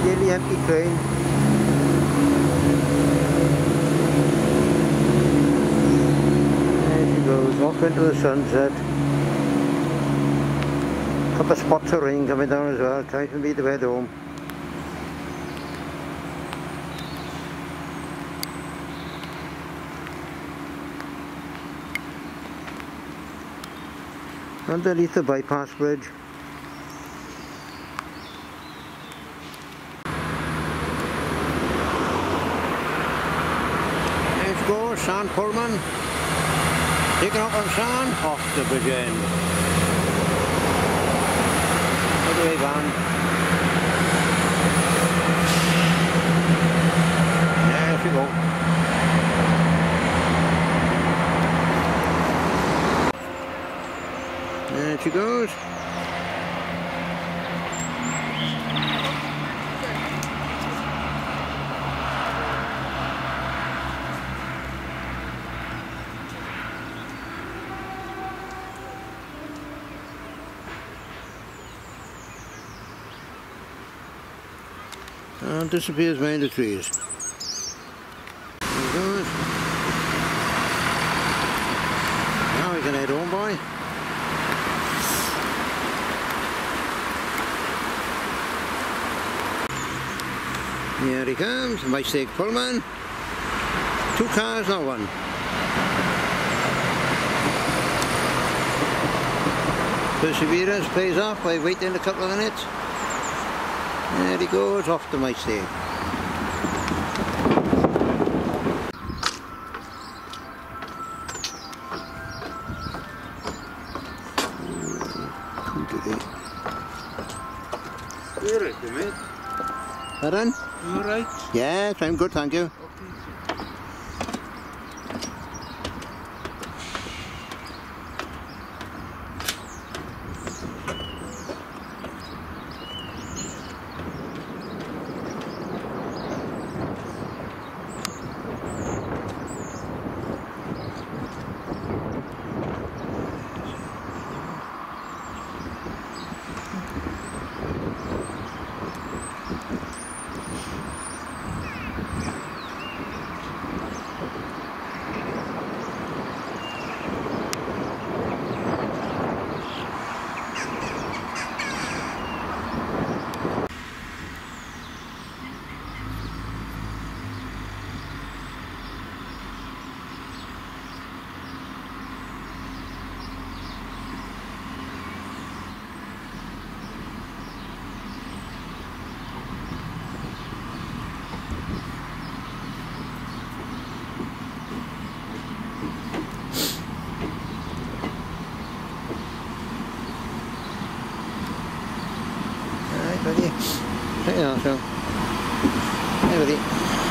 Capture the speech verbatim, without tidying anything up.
Nearly empty train. There she goes, off into the sunset. Couple of spots of rain coming down as well, time for me to head home. Underneath the bypass bridge. Let's go, Sarn Pullman. Taking up on Sarn, off the bridge end. Out the way, van. There she goes. There she goes. And disappears behind the trees. There he goes. Now we can head home, boy. Here he comes, my mistake Pullman. Two cars, not one. Perseverance pays off by waiting a couple of minutes. There he goes, off to my stay. You're right, mate. Pardon? You alright? Yes, I'm good, thank you. Buddy. There you are, so. Hey, buddy.